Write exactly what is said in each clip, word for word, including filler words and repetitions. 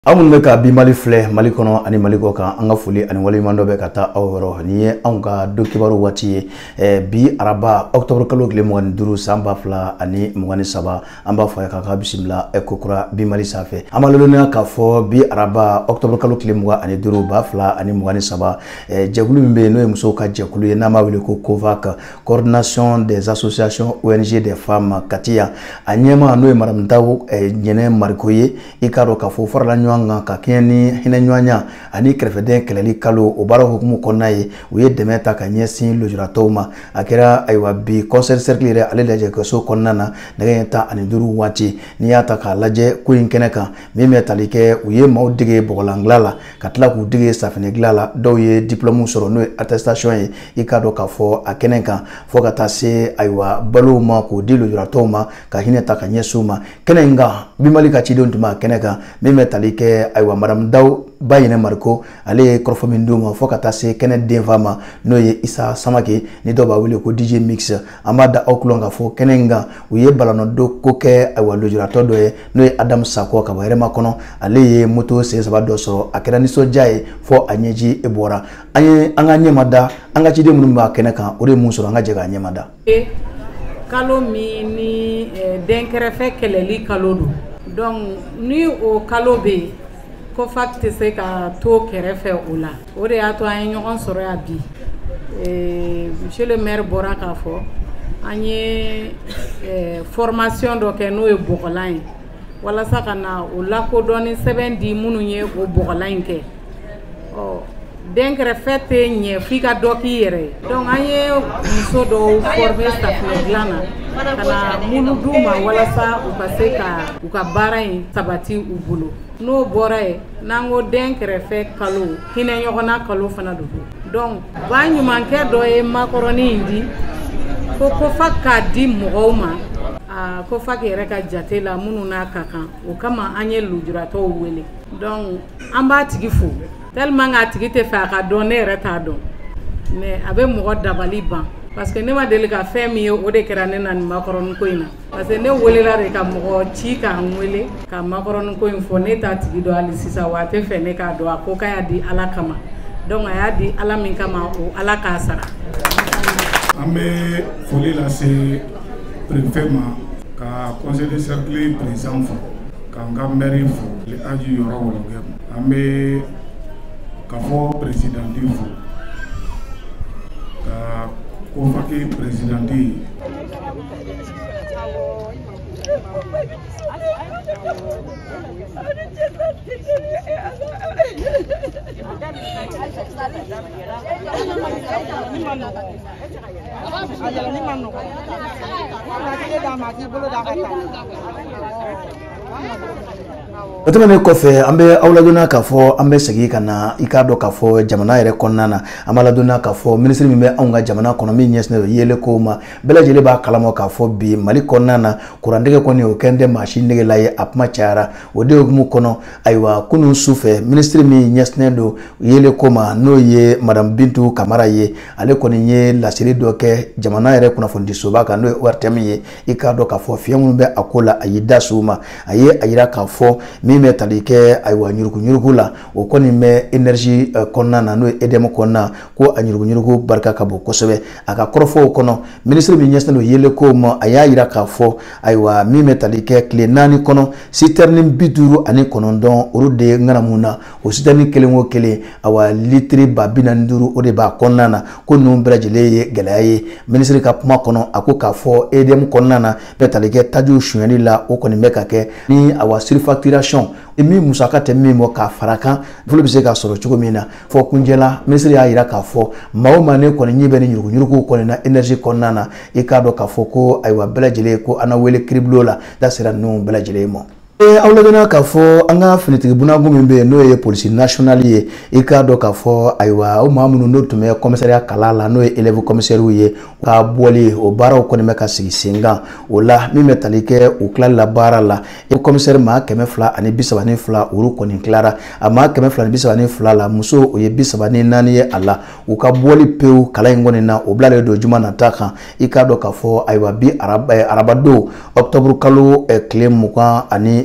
Amun ka bi Mali filɛ Mali kɔnɔ ani Mali kɔ kan an ka foli ani waleɲuman dɔ bɛ ka taa aw yɔrɔ ni ye anw ka don kibaru waati ye eh, bi araba octobre kalo tile mugan ni duuru san ba fila ani mugan ni saba an b'a fɔ ka ka bisimila kokura bi Mali sanfɛ an b'a lolonya k'a fɔ bi araba octobre kalo tile mugan ani duuru ba fila ani mugan ni saba eh, jɛkulu min bɛ yen n'o ye musow ka jɛkulu ye n'an b'a wele ko COVAC coordination des associations O N G des femmes Katiya a ɲɛma n'o ye Madame Dawu eh, Ɲɛnɛ Mariko ye i k'a dɔn k'a fɔ farala ɲɔgɔn ka kɛɲɛ ni hinɛ ɲɔgɔnya ani kɛrɛfɛden kɛlɛli kalo o baara hukumu kɔnɔna ye u ye dɛmɛ ta ka ɲɛsin lujuratɔw ma a kɛra ayiwa bi concert cercle yɛrɛ ale lajɛkɛso kɔnɔna na nɛgɛ ɲɛ tan ani duuru waati n'i y'a ta k'a lajɛ ko in kɛnɛ kan min bɛ tali kɛ u ye maaw dege bɔgɔlangila la ka tila k'u dege safinɛ dilan la dɔw ye diplôme sɔrɔ n'o ye attestation ye i k'a dɔn k'a fɔ a kɛnɛ kan fo ka taa se ayiwa balow ma k'o di lujuratɔw ma ka hinɛ ta ka ɲɛsin u ma kɛnɛ in kan bi Mali ka cidenw tun b'a kɛnɛ kan min bɛ tali kɛ ayiwa Madame Dawu ba Ɲɛnɛ Mariko ale ye kɔrɔfɔ min d'u ma fo ka taa se kɛnɛ denfa ma n'o ye Isa Samake ni dɔw b'a wele ko D J Mix an b'a da aw kulon k'a fɔ kɛnɛ in kan u ye balɔnɔdo ko kɛ ayiwa lujuratɔ dɔ ye n'o ye Adamu Sako ka bɔ Hɛrɛma kɔnɔ ale ye moto sen saba dɔ sɔrɔ a kɛra nisɔndiya ye fɔ a ɲɛji bɔra an ye an ka ɲɛma da an ka ciden minnu b'a kɛnɛ kan o de ye mun sɔrɔ an ka jɛ k'a ɲɛma da kalo min ni denkɛrɛfɛ kɛlɛli kalo don donc ni o kalo bɛ yen COVAC tɛ se ka to kɛrɛfɛ o la o de y'a to an ye ɲɔgɔn sɔrɔ yan bi monsieur le maire bɔra k'a fɔ an ye formation dɔ kɛ n'o ye bɔgɔlan ye walasa ka na o lakodɔn ni sɛbɛn di minnu ye o bɔgɔlan in kɛ ɔ denkɛrɛfɛ tɛ ɲɛ f'i ka dɔ k'i yɛrɛ ye donc an ye muso dɔw former safinɛ dilan na ka na mulu d'u ma walasa u ka se ka u ka baara in sabati u bolo n'o bɔra ye n'an ko den kɛrɛfɛ kalo hinɛ ɲɔgɔnna kalo fana don donc ba ɲumankɛ dɔ ye makɔrɔni in di ko COVAC k'a di mɔgɔw ma a COVAC yɛrɛ ka jate la minnu n'a ka kan o kama an ye lujuratɔw wele donc an b'a tigi fo tellement k'a tigi tɛ fɛ a ka dɔn ne yɛrɛ t'a dɔn mais a bɛ mɔgɔ dabali ban parce que ne ma deli ka fɛn min ye o de kɛra ne na nin makɔrɔni ko in na parce que ne welela de ka mɔgɔ ci k'an wele ka makɔrɔni ko in fɔ ne t'a tigi dɔn hali sisan wa a tɛ fɛ ne k'a dɔn a ko k'a y'a di Ala kama donc a y'a di Ala min kama o Ala k'a sara. An bɛ foli lase préfet ma ka conseil de cercle président fo k'an ka maire fo Aji Yɔrɔ Wɔlɔkɛ an bɛ ka fɔ président fo ka COVAC président o tɛmɛnen kɔfɛ an bɛ aw ladɔnniya k'a fɔ an bɛ segin ka na i k'a dɔn k'a fɔ jamana yɛrɛ kɔnɔna na an b'a ladɔnniya k'a fɔ minisiri min bɛ anw ka jamana kɔnɔ min ɲɛsinnen don yelekow ma bɛɛ lajɛlen b'a kalama k'a fɔ bi Mali kɔnɔna na kurantigɛ kɔni o kɛn tɛ mansin negela ye a kuma cayara o de hukumu kɔnɔ ayiwa kunun sufɛ minisiri min ɲɛsinnen don yeleko ma n'o ye Madame Bintu Kamara ye ale kɔni ye lasiri dɔ kɛ jamana yɛrɛ kunnafonidisoba kan n'o ye O R T M ye i k'a dɔn k'a fɔ fiɲɛ minnu bɛ a ko la a y'i da se u ma a ye a yira k'a fɔ min bɛ tali kɛ ayiwa ɲurugu-ɲurugu la o kɔni bɛ énergie kɔnɔna na n'o ye E D M kɔnɔna ko a ɲurugu-ɲurugu barika ka bon kosɛbɛ a ka kɔrɔfɔw kɔnɔ minisiri min ɲɛsinnen don yelekow ma a y'a yira k'a fɔ ayiwa min bɛ tali kɛ tile naani kɔnɔ citerne bi duuru ani kɔnɔntɔn olu de ŋanamu na o citerne kelen o kelen awa litiri ba bi naani duuru o de b'a kɔnɔna na ko ninnu bɛɛ lajɛlen ye gɛlɛya ye minisiri ka kuma kɔnɔ a ko k'a fɔ E D M kɔnɔna na bɛ tali kɛ tajiw sonyɛli la o kɔni bɛ ka kɛ ni awa surfacturation min musaka tɛ min bɔ k'a fara kan fɔlɔ bɛ se ka sɔrɔ cogo min na fɔ kunjɛla minisiri y'a yira k'a fɔ maa o maa ne kɔni ɲɛ bɛ ni ɲurugu-ɲurugu kɔni na énergie kɔnɔna na i k'a dɔn k'a fɔ ko ayiwa bɛɛ lajɛlen ko an na wele kiribulon la da sera ninnu bɛɛ lajɛlen ma. aw ladɔnniya k'a fɔ an ka finitigi bunakun min bɛ yen n'o ye polisi national ye i k'a dɔn k'a fɔ ayiwa o maa minnu n'o tun bɛ commissariat kalan la n'o ye élève commissaires ye ka bɔli o baaraw kɔni bɛ ka sigi sen kan o la min bɛ tali kɛ u tilali la baara la e commissaire maa kɛmɛ fila ani bi saba ni fila olu kɔni tilara a maa kɛmɛ fila ni bi saba ni fila la muso o ye bi saba ni naani ye a la u ka bɔli pewu kalan in kɔni na o bilalen don juma nata kan i k'a dɔn k'a fɔ ayiwa bi araba arabadon octobre kalo tile mugan ani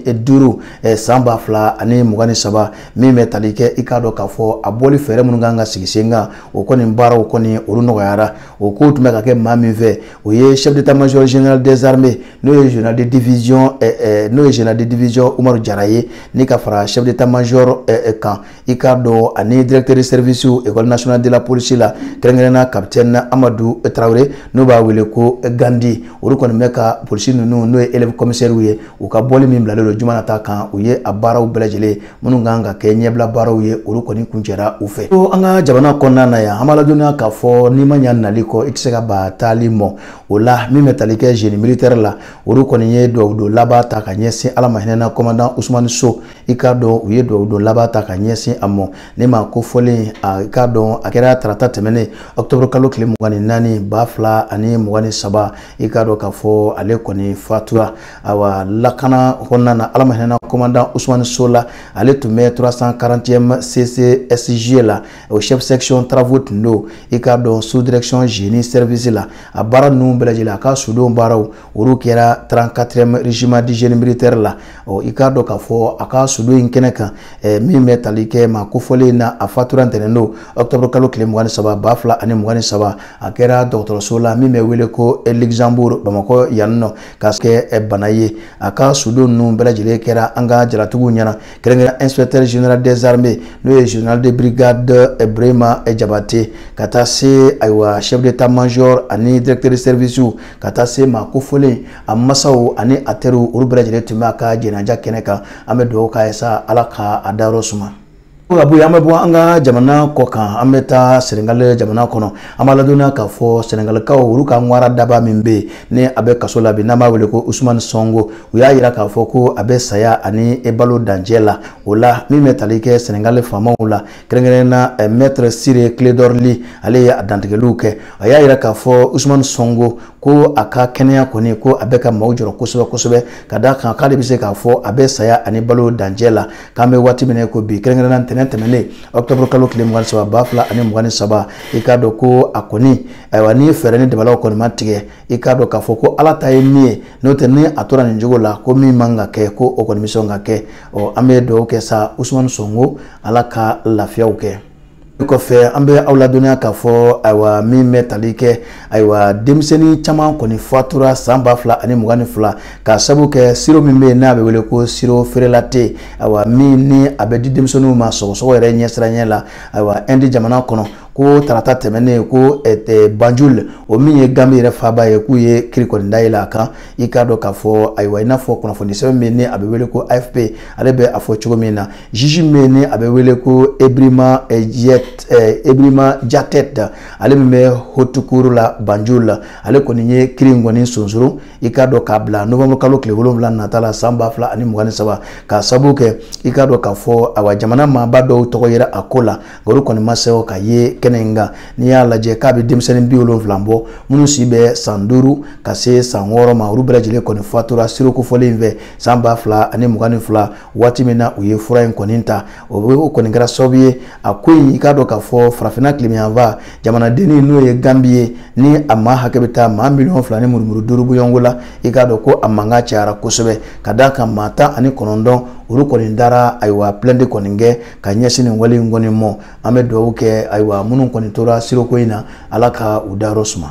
duru san ba fila ani mugan ni saba min bɛ tali kɛ i k'a dɔn k'a fɔ a bɔli fɛɛrɛ minnu kan ka sigi sen kan o kɔni baaraw kɔni olu nɔgɔyara o ko tun bɛ ka kɛ maa min fɛ o ye chef d'état-major général des armées n'o ye général de division n'o ye général de division Umaru Jara ye ni ka fara chef d'état-major kan i k'a dɔn ani directeur de service école nationale de la police la kɛrɛnkɛrɛnna capitaine Amadou Traoré n'o b'a wele ko Gandi olu kɔni bɛ ka polisi ninnu n'o ye élève commissaire ye u ka bɔli min bilalen don juma nata kan u ye a baaraw bɛɛ lajɛlen minnu kan ka kɛ ɲɛbila baaraw ye olu kɔni kuncɛra u fɛ. Ko an ka jamana kɔnɔna na yan an b'a ladɔnniya k'a fɔ n'i ma ɲa nali kɔ i tɛ se ka ba taali mɔ o la min bɛ tali kɛ génie militaire la olu kɔni ye dugawu don laban ta ka ɲɛsin ala ma hinɛna commandant Ousmane So i k'a dɔn u ye dugawu don laban ta ka ɲɛsin a mɔ ne ma ko fɔlen a i k'a dɔn a kɛra tarata tɛmɛnen octobre kalo tile mugan ni naani ba fila ani mugan ni saba i k'a dɔn k'a fɔ ale kɔni fatura awa lakana kɔnɔna na ala ma hinɛna commandant Ousmane So la ale tun bɛ trois cent quarantième C C S J la au chef section travaux tun don i k'a dɔn sous direction génie service la a baara ninnu bɛɛ lajɛlen a ka sudenw baaraw olu kɛra trente-quatrième régiment du génie militaire la ɔ i k'a dɔn k'a fɔ a ka sudo in kɛnɛ kan min bɛ tali kɛ maa kofɔlen na a fatura ntɛnɛn don octobre kalo tile mugan ni saba ba fila ani mugan ni saba a kɛra dɔgɔtɔrɔso la min bɛ wele ko Luxembourg Bamakɔ yan nɔ ka kɛ bana ye a ka sudo ninnu bɛɛ lajɛlen kɛra an ka jaratigiw ɲɛna kɛrɛnkɛrɛn inspecteur général des armées n'o ye général de brigade Brema Jabate ka taa se ayiwa chef d'état-major ani directeur de service ka taa se maa kofɔlen a masaw ani a teriw olu bɛɛ lajɛlen tun bɛ a ka jɛnɛja kɛnɛ kan an bɛ dugawu k'a ye sa ala ka a dayɔrɔ suma. Abu an bɛ bɔ an ka jamana kɔ kan an bɛ taa Senegal jamana kɔnɔ an b'a ladɔnniya k'a fɔ Senegalikaw olu ka ŋwara daba min bɛ yen ni a bɛ kaso la bi n'an b'a wele ko Ousmane Sonko u y'a jira k'a fɔ ko a bɛ saya ani balo dancɛ la o la min bɛ tali kɛ Senegal faamaw la kɛrɛnkɛrɛnna maître Siré Clédor Ly ale ye a dantigɛliw kɛ a y'a jira k'a fɔ Ousmane Sonko ko a ka kɛnɛya kɔni ko a bɛ ka maaw jɔrɔ kosɛbɛ kosɛbɛ ka d'a kan k'ale bɛ se k'a fɔ a bɛ saya ani balo dancɛ la k'an bɛ waati min na ko bi kɛrɛnkɛrɛnna ntɛnɛn tɛmɛnen octobre kalo tile mugan ni saba ba fila ani mugan ni saba i k'a dɔn ko a kɔni ayiwa ni fɛɛrɛ ni dabalaw kɔni ma tigɛ i k'a dɔn k'a fɔ ko ala ta ye min ye n'o tɛ ni a tora nin cogo la ko min man ka kɛ ko o kɔni bɛ sɔn ka kɛ ɔ an bɛ dugawu kɛ sa Ousmane Sonko ala ka lafiyaw kɛ. Kɔfɛ an bɛ aw ladɔnniya k'a fɔ ayiwa min bɛ tali kɛ ayiwa denmisɛnnin caman kɔni fatura san ba fila ani mugan ni fila ka sabu kɛ siro min bɛ yen n'a bɛ wele ko siro feerelate ayiwa min ni a bɛ di denmisɛnninw ma sɔgɔsɔgɔ yɛrɛ ɲɛsiranya la ayiwa Inde jamana kɔnɔ ko tarata tɛmɛnen ko Banjul o min ye Gambie yɛrɛ faaba ye k'u ye kiri kɔni da yɛlɛ a kan i k'a dɔn k'a fɔ ayiwa i n'a fɔ kunnafoni sɛbɛn min ni a bɛ wele ko A F P ale bɛ a fɔ cogo min na juge min ni a bɛ wele ko Ebrima Jet Ebrima Jatet ale min bɛ Haute-Cour la Banjul la ale kɔni ye kiri in kɔni sonsoro i k'a dɔn k'a bila novembre kalo tile wolonwula nata la san ba fila ani mugan ni saba k'a sabu kɛ i k'a dɔn k'a fɔ ayiwa jamana maaba dɔw tɔgɔ yɛrɛ a ko la olu kɔni ma se ka ye kɛnɛ in kan n'i y'a lajɛ k'a bɛ denmisɛnnin bi wolonwula bɔ minnu si bɛ san duuru ka se san wɔɔrɔ ma olu bɛɛ lajɛlen kɔni fatura siro kofɔlen in fɛ san ba fila ani mugan ni fila waati min na u ye fura in kɔni ta o bɛ o kɔni kɛra sababu ye a ko in i k'a dɔn k'a fɔ farafinna tilebiyanfan jamanadennin n'o ye Gambie ye ni a maa hakɛ bɛ taa maa miliyɔn fila ni murumuru duuru bɔɲɔnko la i k'a dɔn ko a mankan cayara kosɛbɛ ka d'a kan maa tan ani kɔnɔntɔn olu kɔni dara ayiwa plainte kɔni kɛ ka ɲɛsin nin wale in kɔni mɔ an bɛ dugawu kɛ ayiwa minnu kɔni tora siroko in na ala ka u dayɔrɔ suma.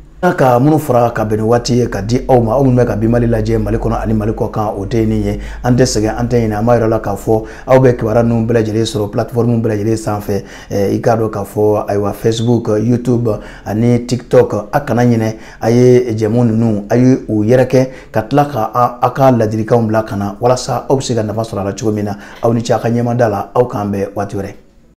Ka minnu fara ka bɛn waati ye ka di aw ma aw minnu bɛ ka bi Mali lajɛ Mali kɔnɔ ani Mali kɔ kan o tɛ nin ye an tɛ sɛgɛn an tɛ ɲinɛ an b'a yira la k'a fɔ aw bɛ kibaruya ninnu bɛɛ lajɛlen sɔrɔ plateforme bɛɛ lajɛlen sanfɛ i k'a dɔn k'a fɔ ayiwa Facebook YouTube ani TikTok a kana ɲinɛ a ye jɛmu ninnu a ye u yɛrɛkɛ ka tila ka a ka ladilikanw bila ka na walasa aw bɛ se ka nafa sɔrɔ a la cogo min na aw ni ce a ka ɲɛmada la aw k'an bɛn waati wɛrɛ.